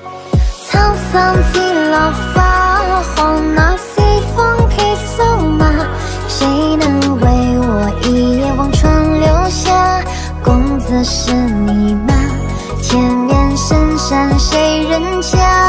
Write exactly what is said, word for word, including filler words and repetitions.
沧桑几老发，黄那西风披瘦马，谁能为我一夜望穿流霞？公子是你吗？前面深山谁人家？